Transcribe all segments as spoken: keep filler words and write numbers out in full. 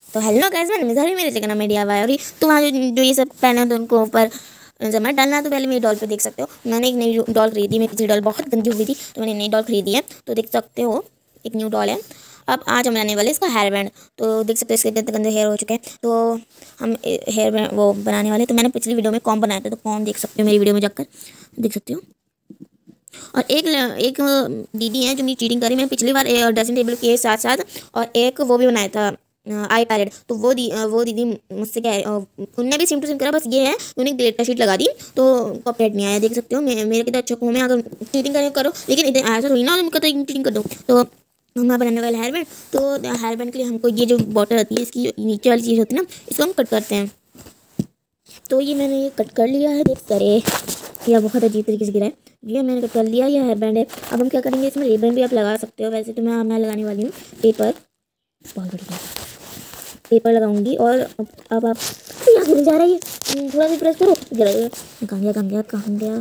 तो hello guys, मैं निज़ारी, मेरे चैनल में डीआईवाई और तो वहाँ जो जो ये सब पहने तो उनको ऊपर जब मैं डालना तो पहले मेरी डॉल पे देख सकते हो। मैंने एक नई डॉल खरीदी, मेरी पिछली डॉल बहुत गंदी हुई थी तो मैंने नई डॉल खरीदी है। तो देख सकते हो एक न्यू डॉल है। अब आज हम बनाने वाले इसका हेयर बैंड। तो देख सकते हो इसके कितने गंदे हेयर हो चुके हैं। तो हम हेयर बैंड वो बनाने वाले। तो मैंने पिछली वीडियो में कॉम बनाया था, तो कॉम देख सकते हो मेरी वीडियो में जाकर देख सकते हो। और एक एक दीदी है जो मेरी चीटिंग करी। मैंने पिछली बार ड्रेसिंग टेबल के साथ साथ और एक वो भी बनाया था आई पैलेट। तो वो दी वो दीदी मुझसे क्या है, उनने भी सेम टू सेम करा, बस ये है उन्हें ग्लिटर शीट लगा दी तो कॉपीराइट नहीं आया। देख सकते हो मे, मेरे कितना अच्छा को मैं अगर चीटिंग करें करो, लेकिन इधर ऐसा थोड़ी ना तुम कहते चीटिंग कर दो। तो हम बनाने वाले हेयर बैंड। तो हेयर बैंड के लिए हमको ये जो बॉटल आती है, इसकी नीचे वाली चीज़ होती है ना, इसको हम कट करते हैं। तो ये मैंने ये कट कर लिया है, देख करे यह बहुत अजीब तरीके से गिरा है। ये मैंने कट कर लिया, यह हेयर बैंड है। अब हम क्या करेंगे, इसमें रिबन भी आप लगा सकते हो। वैसे तो मैं मैं लगाने वाली हूँ पेपर, बहुत बढ़िया पेपर लगाऊंगी। और अब आप यहाँ घूम जा रहा है, ये थोड़ा सा प्रेस करो, गिरा गया। कहाँ गया कहाँ गया कहाँ गया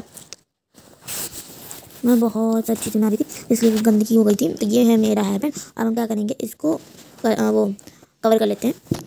मैं बहुत अच्छी बना रही थी इसलिए गंदगी हो गई थी। तो ये है मेरा हेयर बैंड। अब हम क्या करेंगे, इसको कर, वो कवर कर लेते हैं।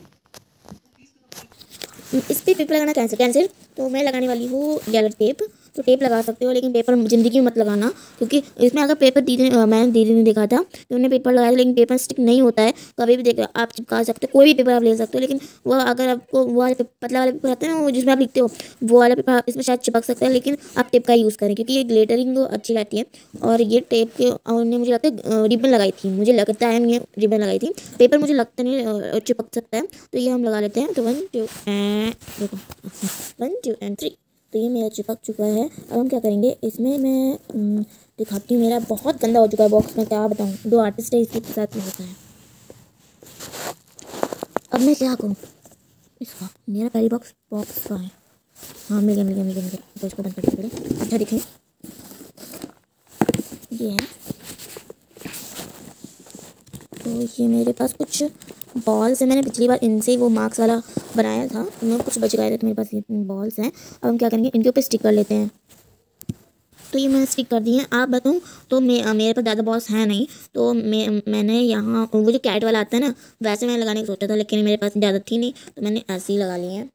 इस पर पेपर लगाना कैंसिल कैंसिल तो मैं लगाने वाली हूँ येलो टेप। तो टेप लगा सकते हो, लेकिन पेपर ज़िंदगी में मत लगाना, क्योंकि इसमें अगर पेपर दीदी ने मैंने दीदी ने देखा था तो उन्होंने पेपर लगाया, लेकिन पेपर स्टिक नहीं होता है कभी भी। देख आप चिपका सकते हो, कोई भी पेपर आप ले सकते हो, लेकिन वो अगर आपको वो वाले पतला वाला पेपर आता है ना, वो जिसमें आप लिखते हो, वो वाला पेपर इसमें शायद चिपक सकता है। लेकिन आप टेप का यूज़ करें, क्योंकि ये ग्लिटरिंग अच्छी रहती है। और ये टेप के उन्होंने मुझे लगता है रिबन लगाई थी, मुझे लगता है ये रिबन लगाई थी। पेपर मुझे लगता नहीं चिपक सकता है। तो ये हम लगा लेते हैं। तो वन टू देखो, वन टू एंड थ्री। तो ये मेरा चिपक चुका है। अब हम क्या करेंगे, इसमें मैं दिखाती हूँ। मेरा बहुत गंदा हो चुका है बॉक्स में, क्या बताऊँ, दो आर्टिस्ट है इसके साथ में होता है। अब मैं क्या करूँ इसका, मेरा पहली बॉक्स बॉक्स का है। हाँ मिल गया मिल गया मिल गया मिल गया। तो इसको बंद करते पहले, अच्छा दिखें ये है। तो ये मेरे पास कुछ बॉल्स है, मैंने पिछली बार इनसे वो मार्क्स वाला बनाया था, उनमें कुछ बच गए थे, तो मेरे पास ये बॉल्स हैं। अब हम क्या करेंगे, इनके ऊपर स्टिक कर लेते हैं। तो ये मैंने स्टिक कर दी है। आप बताऊँ तो मे, मेरे पास ज़्यादा बॉल्स हैं नहीं, तो मैं मैंने यहाँ वो जो कैट वाला आता है ना, वैसे मैंने लगाने का सोचा था, लेकिन मेरे पास ज़्यादा थी नहीं, तो मैंने ऐसे ही लगा ली है।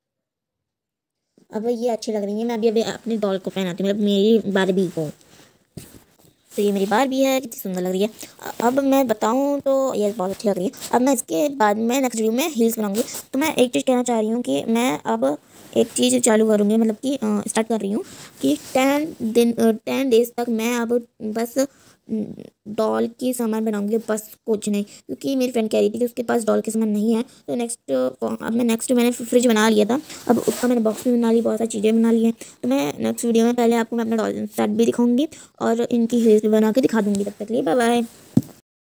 अब ये अच्छी लग रही है। मैं अभी अभी अपनी डॉल को पहनाती हूँ, मतलब मेरी बारबी को। तो ये मेरी बारबी है, कितनी सुंदर लग रही है। अब मैं बताऊँ तो ये बहुत अच्छी लग रही है। अब मैं इसके बाद में नेक्स्ट वीडियो में हील्स बनाऊंगी। तो मैं एक चीज़ कहना चाह रही हूँ कि मैं अब एक चीज़ चालू करूँगी, मतलब कि स्टार्ट कर रही हूँ कि टेन दिन टेन डेज तक मैं अब बस डॉल की सामान बनाऊंगी, बस कुछ नहीं। क्योंकि मेरी फ्रेंड कह रही थी कि उसके पास डॉल के सामान नहीं है। तो नेक्स्ट अब मैं नेक्स्ट मैंने फ्रिज बना लिया था, अब उसका मैंने बॉक्स भी बना ली, बहुत सारी चीज़ें बना ली हैं। तो मैं नेक्स्ट वीडियो में पहले आपको मैं अपना डॉल सेट भी दिखाऊंगी और इनकी हील्स भी बना के दिखा दूँगी। तब तक के लिए बाय बाय।